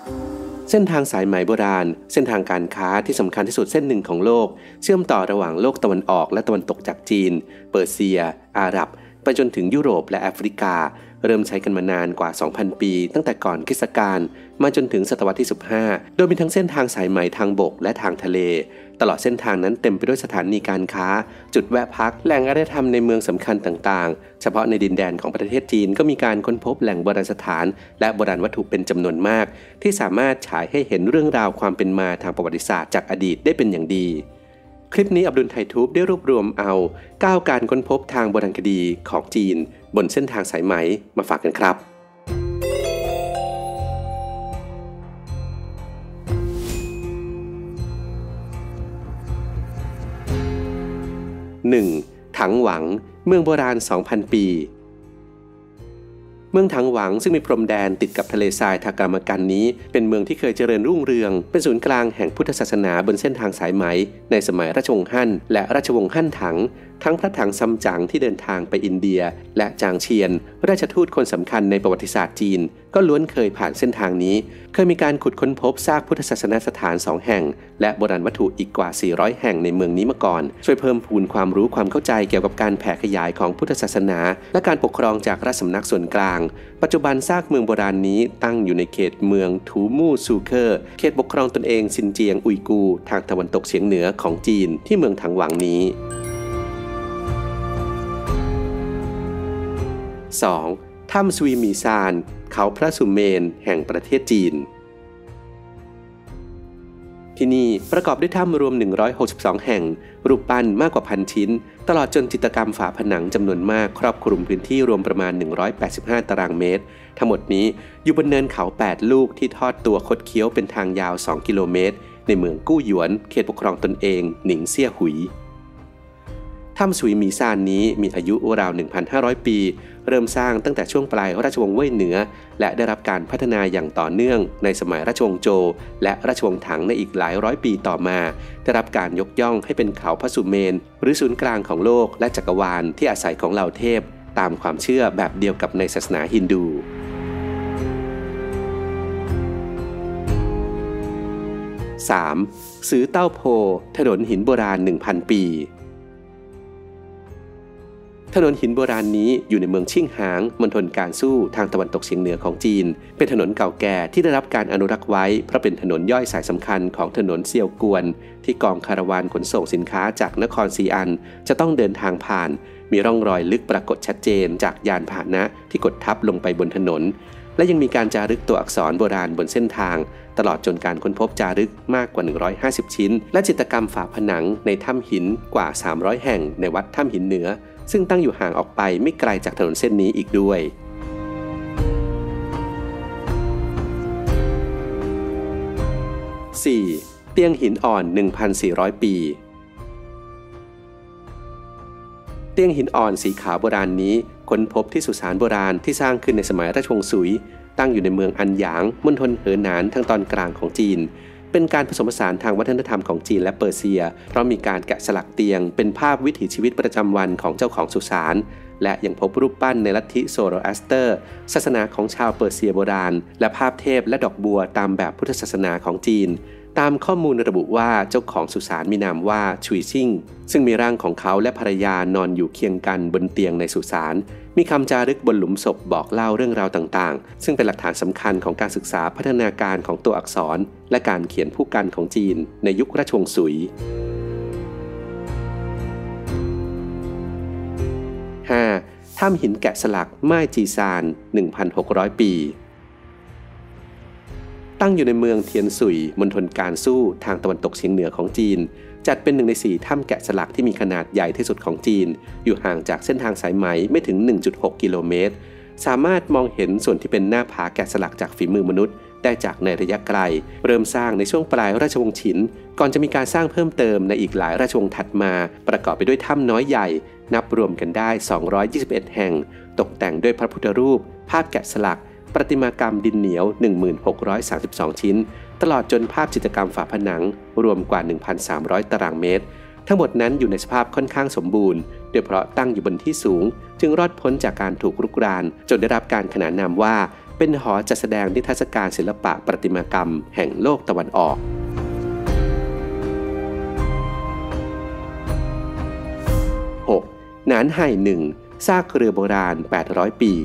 เส้นทางสายไหมโบราณเส้นทางการค้าที่สำคัญที่สุดเส้นหนึ่งของโลกเชื่อมต่อระหว่างโลกตะวันออกและตะวันตกจากจีนเปอร์เซียอาหรับไปจนถึงยุโรปและแอฟริกาเริ่มใช้กันมานานกว่า 2,000 ปีตั้งแต่ก่อนคริสตกาลมาจนถึงศตวรรษที่ 15โดยมีทั้งเส้นทางสายไหมทางบกและทางทะเลตลอดเส้นทางนั้นเต็มไปด้วยสถานีการค้าจุดแวะพักแหล่งอารยธรรมในเมืองสำคัญต่างๆเฉพาะในดินแดนของประเทศจีนก็มีการค้นพบแหล่งโบราณสถานและโบราณวัตถุเป็นจำนวนมากที่สามารถฉายให้เห็นเรื่องราวความเป็นมาทางประวัติศาสตร์จากอดีตได้เป็นอย่างดีคลิปนี้อับดุลไททูบได้รวบรวมเอา9การค้นพบทางโบราณคดีของจีนบนเส้นทางสายไหมมาฝากกันครับ 1. ถังหวังเมืองโบราณ 2,000 ปีเมืองถังหวังซึ่งมีพรมแดนติดกับทะเลทรายทากามกันนี้เป็นเมืองที่เคยเจริญรุ่งเรืองเป็นศูนย์กลางแห่งพุทธศาสนาบนเส้นทางสายไหมในสมัยราชวงศ์ฮั่นและราชวงศ์ฮั่นถังทั้งพระถังซัมจั๋งที่เดินทางไปอินเดียและจางเชียนราชทูตคนสำคัญในประวัติศาสตร์จีนก็ล้วนเคยผ่านเส้นทางนี้เคยมีการขุดค้นพบซากพุทธศาสนสถาน2แห่งและโบราณวัตถุอีกกว่า400แห่งในเมืองนี้มาก่อนช่วยเพิ่มพูนความรู้ความเข้าใจเกี่ยวกับการแผ่ขยายของพุทธศาสนาและการปกครองจากราชสำนักส่วนกลางปัจจุบันซากเมืองโบราณนี้ตั้งอยู่ในเขตเมืองทูมู่ซูเคอร์เขตปกครองตนเองซินเจียงอุยกูร์ทางตะวันตกเฉียงเหนือของจีนที่เมืองถังหวังนี้ 2. ถ้ำสวีหมีซานเขาพระสุเมนแห่งประเทศจีนที่นี่ประกอบด้วยถ้ำรวม162แห่งรูปปั้นมากกว่า1,000 ชิ้นตลอดจนจิตรกรรมฝาผนังจำนวนมากครอบคลุมพื้นที่รวมประมาณ185ตารางเมตรทั้งหมดนี้อยู่บนเนินเขา8ลูกที่ทอดตัวคดเคี้ยวเป็นทางยาว2กิโลเมตรในเมืองกู้หยวนเขตปกครองตนเองหนิงเซี่ยหุยถ้ำสวีหมีซานนี้มีอายุราว 1,500 ปีเริ่มสร้างตั้งแต่ช่วงปลายราชวงศ์เว่ยเหนือและได้รับการพัฒนาอย่างต่อเนื่องในสมัยราชวงศ์โจวและราชวงศ์ถังในอีกหลายร้อยปีต่อมาได้รับการยกย่องให้เป็นเขาพระสุเมนหรือศูนย์กลางของโลกและจักรวาลที่อาศัยของเหล่าเทพตามความเชื่อแบบเดียวกับในศาสนาฮินดู 3. ซือเต้าโพถนนหินโบราณ 1,000 ปีถนนหินโบราณนี้อยู่ในเมืองชิ่งหางมณฑลการสู้ทางตะวันตกเฉียงเหนือของจีนเป็นถนนเก่าแก่ที่ได้รับการอนุรักษ์ไว้เพราะเป็นถนนย่อยสายสำคัญของถนนเซียวกวนที่กองคาราวานขนส่งสินค้าจากนครซีอันจะต้องเดินทางผ่านมีร่องรอยลึกปรากฏชัดเจนจากยานพาหนะที่กดทับลงไปบนถนนและยังมีการจารึกตัวอักษรโบราณบนเส้นทางตลอดจนการค้นพบจารึกมากกว่า150ชิ้นและจิตรกรรมฝาผนังในถ้ำหินกว่า300แห่งในวัดถ้ำหินเหนือซึ่งตั้งอยู่ห่างออกไปไม่ไกลจากถนนเส้นนี้อีกด้วย 4. เตียงหินอ่อน 1,400 ปีเตียงหินอ่อนสีขาวโบราณนี้ค้นพบที่สุสานโบราณที่สร้างขึ้นในสมัยราชวงศ์ซุยตั้งอยู่ในเมืองอันหยางมณฑลเหอหนานทางตอนกลางของจีนเป็นการผสมผสานทางวัฒนธรรมของจีนและเปอร์เซียเพราะมีการแกะสลักเตียงเป็นภาพวิถีชีวิตประจำวันของเจ้าของสุสานและยังพบรูปปั้นในลัทธิโซโรแอสเตอร์ศาสนาของชาวเปอร์เซียโบราณและภาพเทพและดอกบัวตามแบบพุทธศาสนาของจีนตามข้อมูลระบุว่าเจ้าของสุสานมีนามว่าชุยซิ่งซึ่งมีร่างของเขาและภรรยานอนอยู่เคียงกันบนเตียงในสุสานมีคำจารึกบนหลุมศพบอกเล่าเรื่องราวต่างๆซึ่งเป็นหลักฐานสำคัญของการศึกษาพัฒนาการของตัวอักษรและการเขียนผู้กันของจีนในยุคราชวงศ์ซุย 5. ถ้ำหินแกะสลักม่ายจีซาน 1,600 ปีตั้งอยู่ในเมืองเทียนซุยมณฑลการสู้ทางตะวันตกเฉียงเหนือของจีนจัดเป็น1 ใน 4ถ้ำแกะสลักที่มีขนาดใหญ่ที่สุดของจีนอยู่ห่างจากเส้นทางสายไหมไม่ถึง 1.6 กิโลเมตรสามารถมองเห็นส่วนที่เป็นหน้าผาแกะสลักจากฝีมือมนุษย์ได้จากในระยะไกลเริ่มสร้างในช่วงปลายราชวงศ์ฉินก่อนจะมีการสร้างเพิ่มเติมในอีกหลายราชวงศ์ถัดมาประกอบไปด้วยถ้ำน้อยใหญ่นับรวมกันได้221แห่งตกแต่งด้วยพระพุทธรูปภาพแกะสลักประติมากรรมดินเหนียว 1632 ชิ้นตลอดจนภาพจิตรกรรมฝาผนังรวมกว่า 1,300 ตารางเมตรทั้งหมดนั้นอยู่ในสภาพค่อนข้างสมบูรณ์โดยเพราะตั้งอยู่บนที่สูงจึงรอดพ้นจากการถูกรุกรานจนได้รับการขนานนามว่าเป็นหอจัดแสดงนิทรรศการศิลปะประติมากรรมแห่งโลกตะวันออก 6. หนานไห่หนึ่งซากเรือโบราณ800 ปี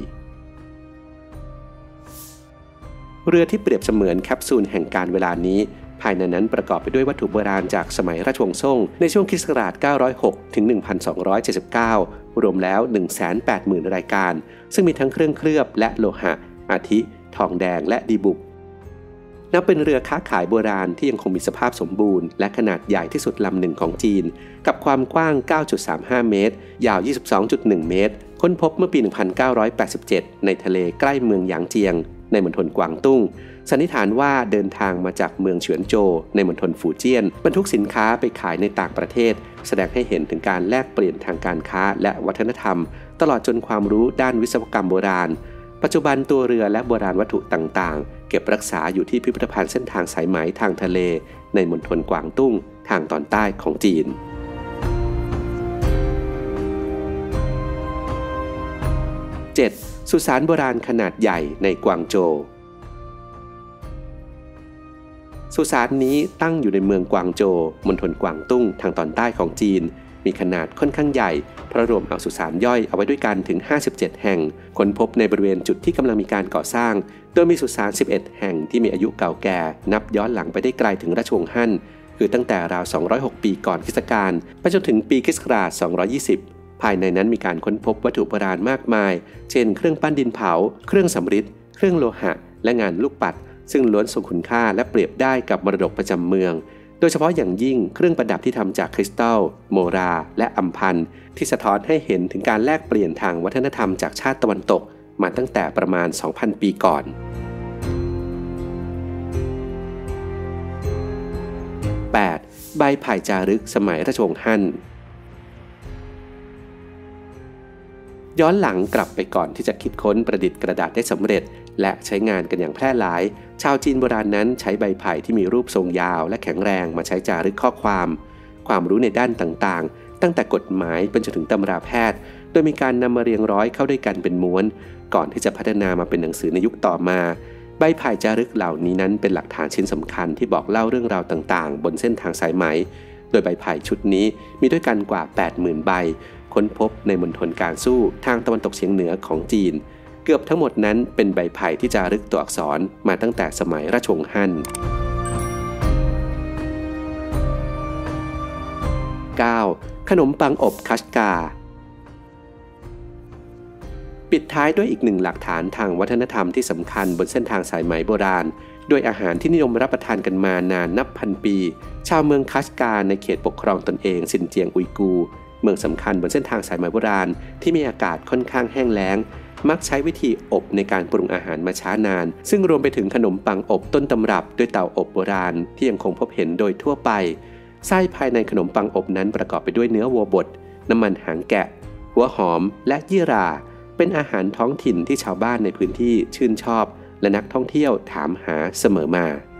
เรือที่เปรียบเสมือนแคปซูลแห่งการเวลานี้ภายในนั้นประกอบไปด้วยวัตถุโบราณจากสมัยราชวงศ์ซ่งในช่วงค.ศ. 906 ถึง 1279 รวมแล้ว 180,000 รายการซึ่งมีทั้งเครื่องเคลือบและโลหะอาทิทองแดงและดีบุกนับเป็นเรือค้าขายโบราณที่ยังคงมีสภาพสมบูรณ์และขนาดใหญ่ที่สุดลำหนึ่งของจีนกับความกว้าง 9.35 เมตรยาว 22.1 เมตรค้นพบเมื่อปี 1987 ในทะเลใกล้เมืองหยางเจียงในมณฑลกวางตุ้งสันนิษฐานว่าเดินทางมาจากเมืองเฉียนโจวในมณฑลฝูเจี้ยนบรรทุกสินค้าไปขายในต่างประเทศแสดงให้เห็นถึงการแลกเปลี่ยนทางการค้าและวัฒนธรรมตลอดจนความรู้ด้านวิศวกรรมโบราณปัจจุบันตัวเรือและโบราณวัตถุต่างๆเก็บรักษาอยู่ที่พิพิธภัณฑ์เส้นทางสายไหมทางทะเลในมณฑลกวางตุ้งทางตอนใต้ของจีน 7. สุสานโบราณขนาดใหญ่ในกวางโจวสุสานนี้ตั้งอยู่ในเมืองกวางโจวมณฑลกวางตุ้งทางตอนใต้ของจีนมีขนาดค่อนข้างใหญ่เพราะรวมเอาสุสานย่อยเอาไว้ด้วยกันถึง57แห่งค้นพบในบริเวณจุดที่กำลังมีการก่อสร้างโดยมีสุสาน11แห่งที่มีอายุเก่าแก่นับย้อนหลังไปได้ไกลถึงราชวงศ์ฮั่นคือตั้งแต่ราว206ปีก่อนคริสตกาลไปจนถึงปีคริสต์ศักราช220ภายในนั้นมีการค้นพบวัตถุโบราณมากมายเช่นเครื่องปั้นดินเผาเครื่องสำริดเครื่องโลหะและงานลูกปัดซึ่งล้วนทรงคุณค่าและเปรียบได้กับมรดกประจำเมืองโดยเฉพาะอย่างยิ่งเครื่องประดับที่ทำจากคริสตัลโมราและอัมพันธ์ที่สะท้อนให้เห็นถึงการแลกเปลี่ยนทางวัฒนธรรมจากชาติตะวันตกมาตั้งแต่ประมาณ 2,000 ปีก่อน 8. ใบไผ่จารึกสมัยราชวงศ์ฮั่นย้อนหลังกลับไปก่อนที่จะคิดค้นประดิษฐ์กระดาษได้สำเร็จและใช้งานกันอย่างแพร่หลายชาวจีนโบราณนั้นใช้ใบไผ่ที่มีรูปทรงยาวและแข็งแรงมาใช้จารึกข้อความรู้ในด้านต่างๆตั้งแต่กฎหมายไปจนถึงตำราแพทย์โดยมีการนำมาเรียงร้อยเข้าด้วยกันเป็นม้วนก่อนที่จะพัฒนามาเป็นหนังสือในยุคต่อมาใบไผ่จารึกเหล่านี้นั้นเป็นหลักฐานชิ้นสำคัญที่บอกเล่าเรื่องราวต่างๆบนเส้นทางสายไหมโดยใบไผ่ชุดนี้มีด้วยกันกว่า 80,000 ใบค้นพบในมณฑลการสู้ทางตะวันตกเฉียงเหนือของจีนเกือบทั้งหมดนั้นเป็นใบไผ่ที่จารึกตัวอักษรมาตั้งแต่สมัยราชวงศ์ฮั่น 9. ขนมปังอบคัชกาปิดท้ายด้วยอีกหนึ่งหลักฐานทางวัฒนธรรมที่สำคัญบนเส้นทางสายไหมโบราณโดยอาหารที่นิยมรับประทานกันมานานนับพันปีชาวเมืองคัชกาในเขตปกครองตนเองซินเจียงอุยกูร์เมืองสำคัญบนเส้นทางสายไหมโบราณที่มีอากาศค่อนข้างแห้งแล้งมักใช้วิธีอบในการปรุงอาหารมาช้านานซึ่งรวมไปถึงขนมปังอบต้นตำรับด้วยเตาอบโบราณที่ยังคงพบเห็นโดยทั่วไปไส้ภายในขนมปังอบนั้นประกอบไปด้วยเนื้อวัวบดน้ำมันหางแกะหัวหอมและยี่หร่าเป็นอาหารท้องถิ่นที่ชาวบ้านในพื้นที่ชื่นชอบและนักท่องเที่ยวถามหาเสมอมา